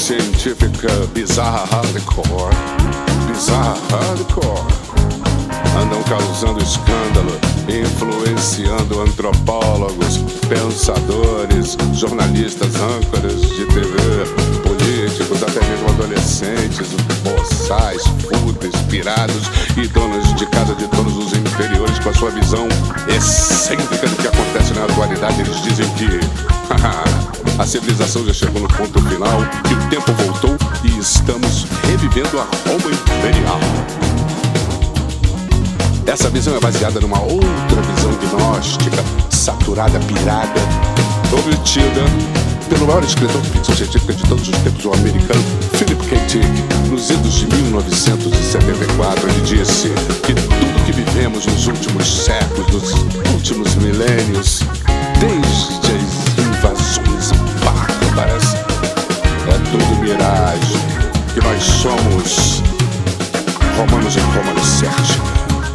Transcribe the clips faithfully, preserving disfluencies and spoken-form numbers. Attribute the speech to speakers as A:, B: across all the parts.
A: científica bizarra hardcore, bizarra hardcore, andam causando escândalo, influenciando antropólogos, pensadores, jornalistas, âncoras de T V, políticos, até mesmo adolescentes, boçais, fúteis, pirados e donos de casa de todos os interiores com a sua visão excêntrica do que acontece na atualidade. Eles dizem que a civilização já chegou no ponto final, que o tempo voltou e estamos revivendo a Roma Imperial. Essa visão é baseada numa outra visão gnóstica, saturada, pirada, obtida pelo maior escritor de ficção científica de todos os tempos, o americano Philip K. Dick. Nos idos de mil novecentos e setenta e quatro, ele disse que tudo que vivemos nos últimos séculos, nos últimos milênios, desde as invasões bárbaras, é tudo miragem, que nós somos romanos em Roma licérgica.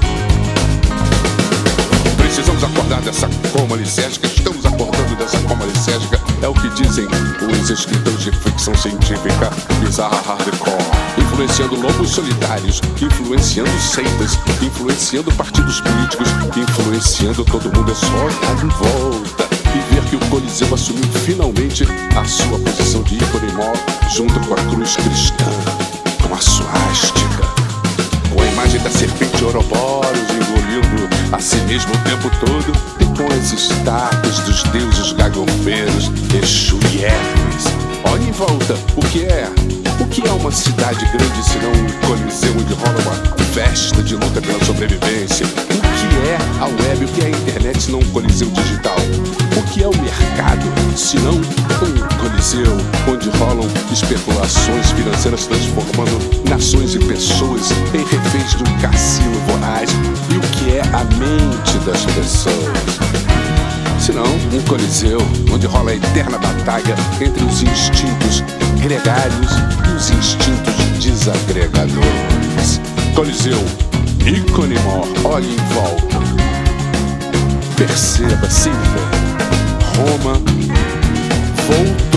A: Precisamos acordar dessa coma licérgica, estamos acordando dessa coma licérgica, é o que dizem os escritores de ficção científica bizarra hardcore, influenciando lobos solitários, influenciando seitas, influenciando partidos políticos, influenciando todo mundo. É só olhar em volta e ver que o Coliseu assumiu finalmente a sua posição de ícone mor, junto com a cruz cristã, com a suástica, com a imagem da serpente Ouroboros engolindo a si mesmo o tempo todo, e com as estátuas dos deuses gagofeiros, Exu e Hermes. Olha em volta, o que é? O que é uma cidade grande se não um coliseu onde rola uma festa de luta pela sobrevivência? O que é a web? O que é a internet se não um coliseu digital? O que é o mercado se não um coliseu onde rolam especulações financeiras transformando nações e pessoas em reféns de um cassino voraz? E o que é a mente das pessoas? Senão um coliseu onde rola a eterna batalha entre os instintos gregários e os instintos desagregadores. Coliseu, ícone mor, olhe em volta, perceba, sinta, Roma volta